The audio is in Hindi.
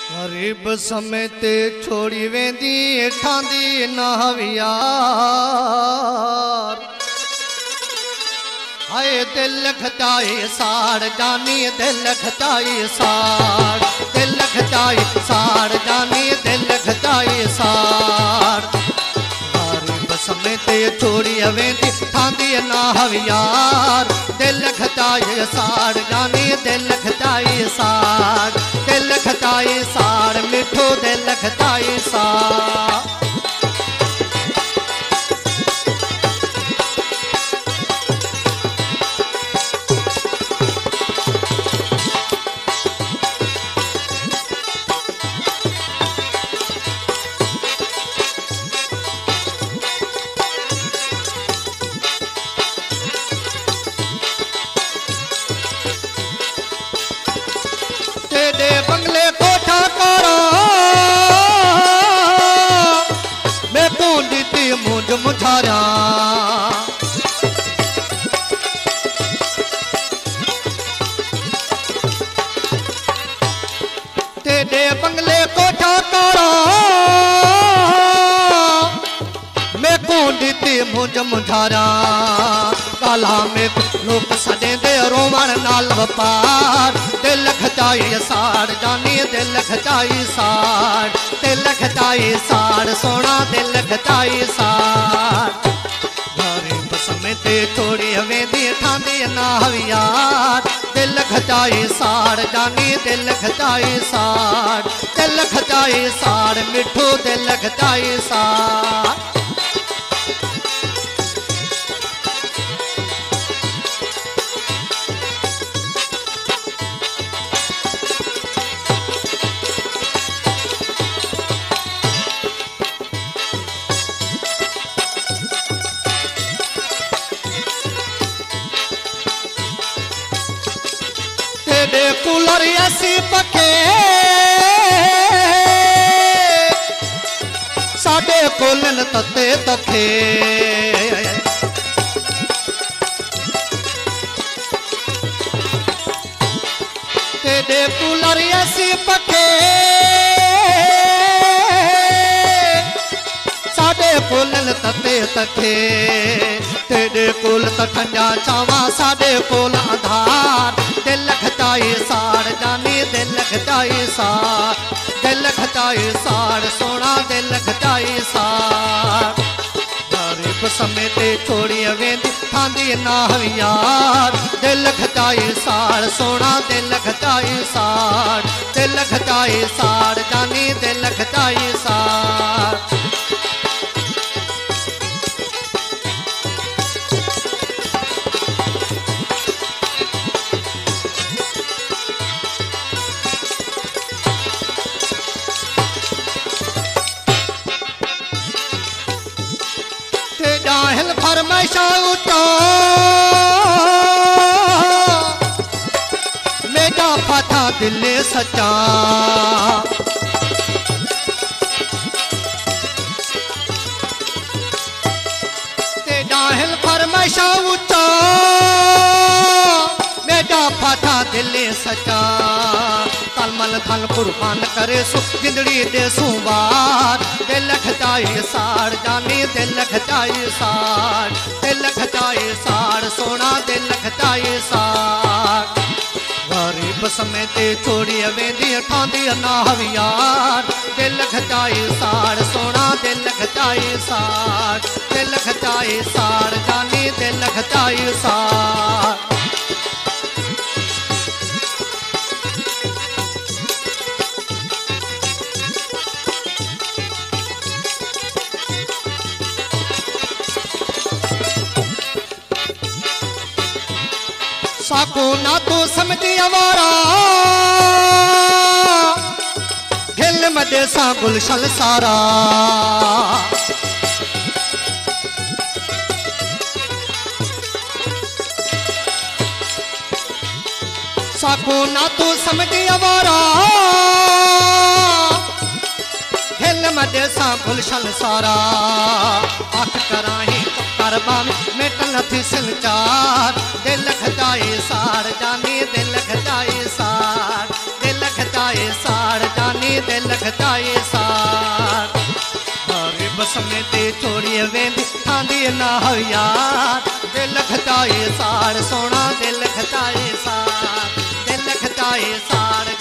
गरीब समेत छोड़ी वेंदी ठांदी ना हवियार। हाय दिल खटाई साड़ जानी दिल खटाई साड़, दिल खटाई साड़ जानी दिल खटाई साड़। गरीब समेत छोड़ी वेंदी ठांदी ना हवियार। दिल खटाई साड़ जानी दिल खटाई साड़, दिल खटाई साड़ मिठो दिल खटाई साड़। तेरे बंगले कोठा करो मैं पूंजी ती मुझ मुझारा। तेरे बंगले कोठा करो मैं पूंजी ती मुझ मुझारा। काला में लोग सदे दे रोवण नाल वपार। दिल खटाई साड़ जानी दिल खटाई साड़, दिल खटाई साड़ सोना दिल खटाई साड़। गरीब समेत छोड़ी वेंदी ठांदी ना हवियार। दिल खटाई साड़ जानी दिल खटाई साड़, दिल खटाई साड़ मिठो दिल खटाई साड़। तेरे कूलर ऐसी पखे साडे कोलन तते तखे। तेरे कूलर ऐसी पखे साडे कोलन तते तखे। तेरे कोल तखंजा चावा साडे कोल आधार। दिल खटाई साड़ जानी दिल खटाई साड़, दिल खटाई साड़ सोना दिल खटाई साड़। गरीब समेत छोड़ी वेंदी ठांदी ना हवियार। दिल खटाई साड़ सोना दिल खटाई साड़, दिल खटाई साड़ जानी दिल खटाई साड़। जाहिल फरमाइशा उठो मेरा फता दिल सच्चा। ते जाहिल फरमाइशा उठो मेरा फता दिल सच्चा। तलमल थल कुर्बान करे सु जिंदड़ी दे सुवार। दिल खटाई साड़ जानी दिल खटाई साड़, दिल खटाई साड़ सोना दिल खटाई साड़। गरीब समेत छोड़ी वेंदी ठांदी ना हवियार। दिल खटाई साड़ सोना दिल खटाई साड़, दिल खटाई साड़ जानी दिल खटाई साड़। साको ना तो समझी अवारा घिल मदे सा गुलशन सारा। साको ना तो समझी अवारा घिल मदे सा गुलशन सारा। आख कराही करबान मेटल थी संचार। दिल खटाई साड़ जानी दिल खटाई साड़, दिल खटाई साड़ जानी दिल खचाए सार हरे बस में ते छोड़िए वेंदी थांदी ना हो यार दिल खचाए सार सोना दिल खचाए सार